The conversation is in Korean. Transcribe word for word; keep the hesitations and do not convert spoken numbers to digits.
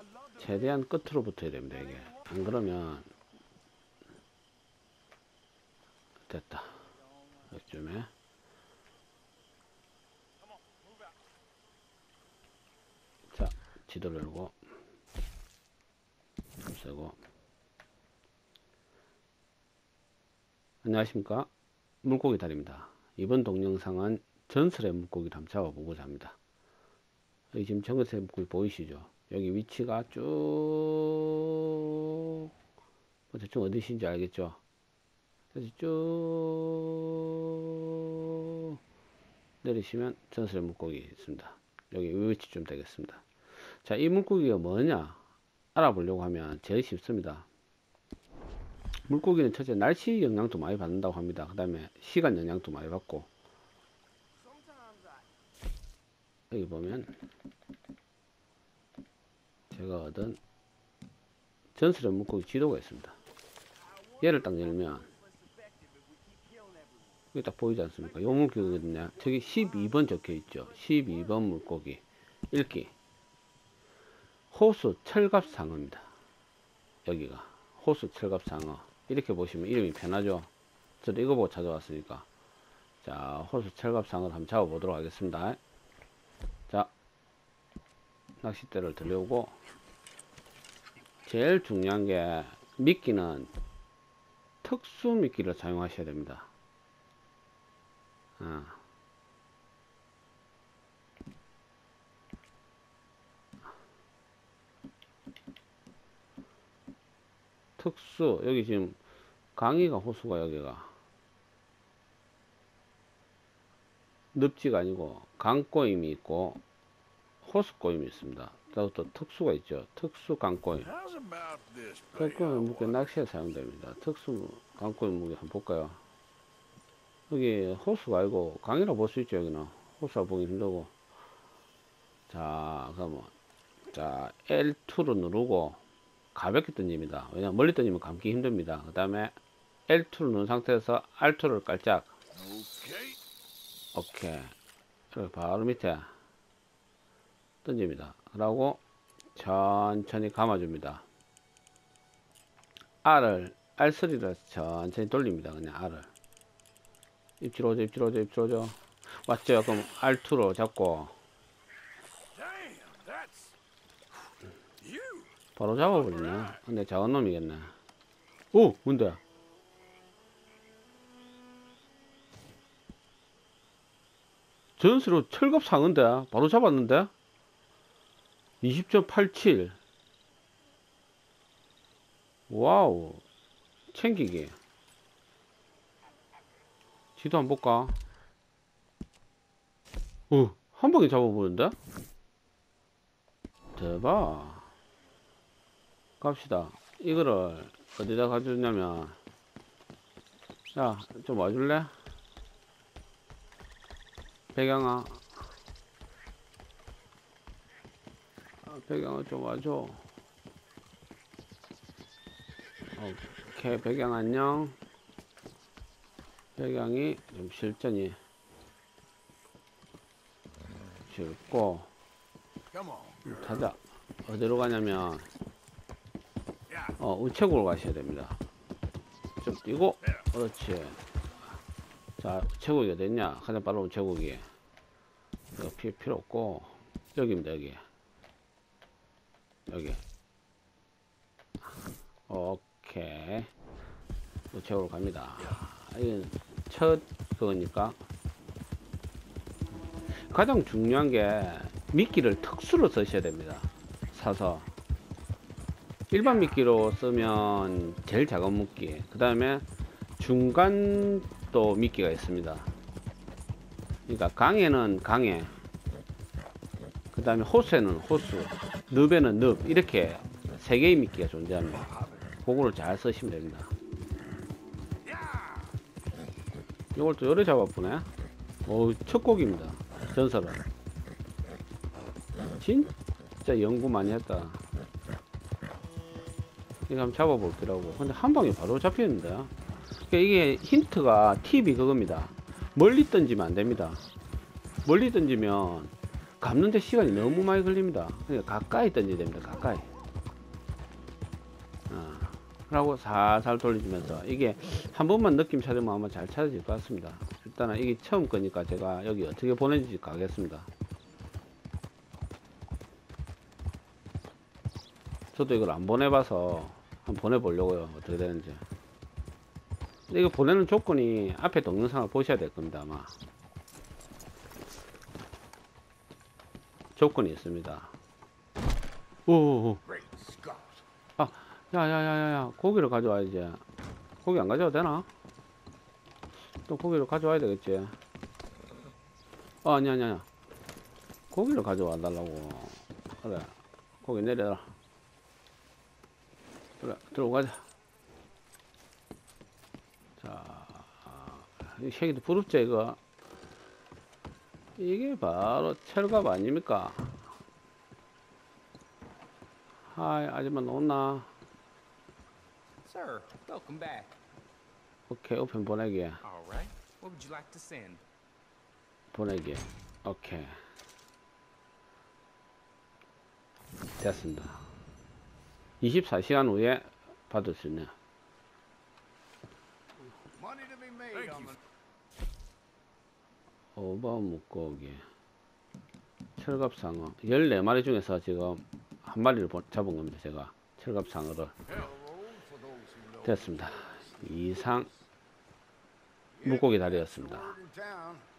최대한 끝으로 붙어야 됩니다. 이게 안 그러면 됐다. 이쯤에 자, 지도를 열고 없애고. 안녕하십니까, 물고기 다리입니다. 이번 동영상은 전설의 물고기를 한번 잡아보고자 합니다. 여기 지금 전설의 물고기 보이시죠? 여기 위치가 쭉 뭐 대충 어디신지 알겠죠? 그래서 쭉 내리시면 전설의 물고기 있습니다. 여기 이 위치 좀 되겠습니다. 자, 이 물고기가 뭐냐 알아보려고 하면 제일 쉽습니다. 물고기는 첫째 날씨 영향도 많이 받는다고 합니다. 그 다음에 시간 영향도 많이 받고, 여기 보면 제가 얻은 전설의 물고기 지도가 있습니다. 얘를 딱 열면 여기 딱 보이지 않습니까? 요 물고기거든요. 저기 십이 번 적혀 있죠. 십이 번 물고기 읽기 호수 철갑상어입니다. 여기가 호수 철갑상어. 이렇게 보시면 이름이 편하죠. 저도 이거 보고 찾아왔으니까. 자, 호수 철갑상어를 한번 잡아보도록 하겠습니다. 자, 낚싯대를 들여오고, 제일 중요한 게 미끼는 특수 미끼를 사용하셔야 됩니다. 어. 특수, 여기 지금 강이가 호수가 여기가 늪지가 아니고 강꼬임이 있고 호수꼬임이 있습니다. 또, 또 특수가 있죠. 특수 강꼬임. 강꼬임 무게 낚시에 사용됩니다. 특수 강꼬임 무게 한번 볼까요? 여기 호수가 아니고 강이라 볼 수 있죠. 여기는 호수가 보기 힘들고. 자, 그러면 자 엘 투를 누르고 가볍게 던집니다. 왜냐면 멀리 던지면 감기 힘듭니다. 그 다음에 엘 투를 누른 상태에서 알 투를 깔짝. 오케이. 그리고 바로 밑에 던집니다. 그러고 천천히 감아줍니다. 알을 알쓰리를 천천히 돌립니다. 그냥 알을 입질 오죠, 입질 오죠, 입질 오죠. 맞죠? 그럼 알 투로 잡고 바로 잡아버리네. 근데 작은 놈이겠네. 오! 뭔데? 전수로 철갑 상어인데? 바로 잡았는데? 이십 점 팔칠. 와우. 챙기기. 지도 한번 볼까? 어, 한 방에 잡아보는데? 대박. 갑시다. 이거를 어디다 가져오냐면, 야, 좀 와줄래? 배경아, 아, 배경아 좀 와줘. 오케이, 배경 안녕. 배경이 좀 실전이 쉽고. 가자. 어디로 가냐면 어, 우체국으로 가셔야 됩니다. 좀 뛰고, 그렇지. 자, 우체국이 어딨냐? 가장 빠른 우체국이 이거 필 필요 없고 여기입니다. 여기 여기. 오케이, 우체국으로 갑니다. 이건 첫 그거니까. 가장 중요한 게 미끼를 특수로 쓰셔야 됩니다. 사서 일반 미끼로 쓰면 제일 작은 미끼, 그 다음에 중간 또 미끼가 있습니다. 그러니까 강에는 강에, 그 다음에 호수에는 호수, 늪에는 늪, 이렇게 세 개의 미끼가 존재합니다. 그거를 잘 쓰시면 됩니다. 이걸 또 열에 잡아보네. 오, 첫 곡입니다. 전설은 진짜 연구 많이 했다. 이거 한번 잡아볼게라고. 근데 한 방에 바로 잡히는데. 그러니까 이게 힌트가 팁이 그겁니다. 멀리 던지면 안 됩니다. 멀리 던지면 감는데 시간이 너무 많이 걸립니다. 그러니까 가까이 던져야 됩니다. 가까이. 하고 살살 돌려주면서 이게 한 번만 느낌 찾으면 아마 잘 찾아질 것 같습니다. 일단은 이게 처음 거니까 제가 여기 어떻게 보내줄지 가겠습니다. 저도 이걸 안 보내봐서 한번 보내보려고요. 어떻게 되는지. 근데 이거 보내는 조건이 앞에 동영상을 보셔야 될 겁니다. 아마 조건이 있습니다. 오오오. 아, 야야야야야, 고기를 가져와야지. 고기 안 가져와도 되나? 또 고기를 가져와야 되겠지. 어, 아니야 아니야. 고기를 가져와 달라고. 그래, 고기 내려라. 그래, 들어가자. 자, 이 새끼도 부럽죠 이거. 이게 바로 철갑 아닙니까? 하이, 아줌마 놓나? Sir, welcome back. 오케이, 오픈 보내기. All right. What would you like to send? 보내기. 오케이. 됐습니다. 이십사 시간 후에 받을 수 있네요. 오버 물고기. 철갑상어. 열네 마리 중에서 지금 한 마리를 잡은 겁니다. 제가 철갑상어를. 됐습니다. 이상 물고기 다리였습니다.